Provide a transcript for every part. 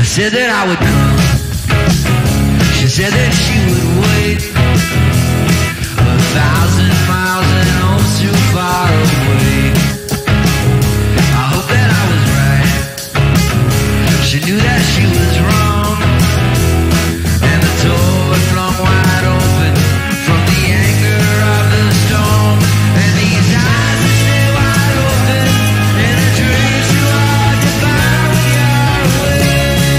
said that I would come. She said that she would wait 1,000 miles and oh too far away. I hope that I was right. She knew that she was wrong, and the door was flung wide open from the anger of the storm. And these eyes that stay wide open in a dream too hard to find when you're away.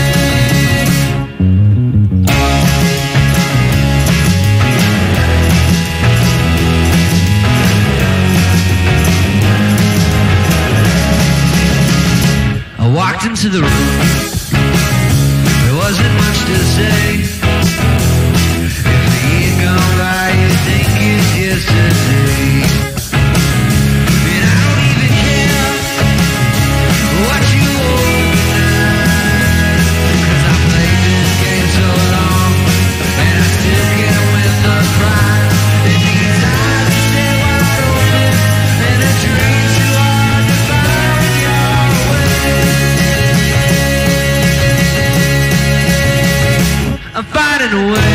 I walked into the room. There wasn't much to say. If the year gone by, you think it's yesterday. And I don't even care what you owe tonight, 'cause I played this game so long, and I still can't win the prize. And these eyes are stay wide open, and a dream too hard to find when you're away. I'm finding a way.